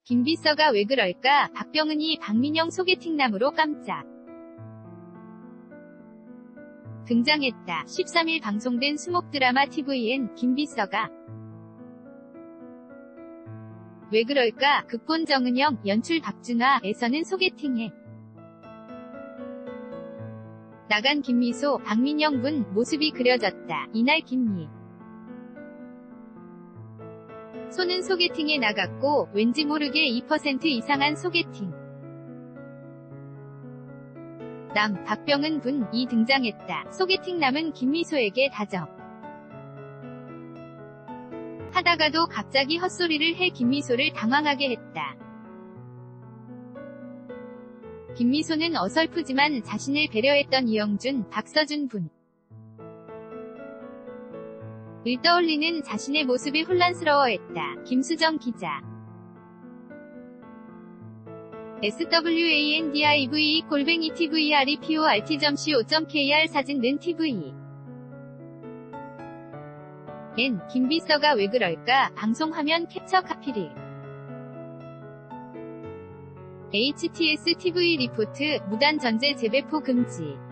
김비서가 왜 그럴까? 박병은이 박민영 소개팅남으로 깜짝 등장했다. 13일 방송된 수목 드라마 TVN 김비서가 왜 그럴까? 극본 정은영, 연출 박준화에서는 소개팅에 나간 김미소, 박민영 분 모습이 그려졌다. 이날 김미 소는 소개팅에 나갔고 왠지 모르게 2% 이상한 소개팅 남 박병은 분이 등장했다. 소개팅남은 김미소에게 다정 하다가도 갑자기 헛소리를 해 김미소를 당황하게 했다. 김미소는 어설프지만 자신을 배려했던 이영준, 박서준 분 을 떠올리는 자신의 모습에 혼란스러워했다. 김수정 기자 swandive@tvreport.co.kr 사진 TV N. 김비서가 왜 그럴까? 방송 화면 캡처 카피리 HTS TV 리포트 무단 전제 재배포 금지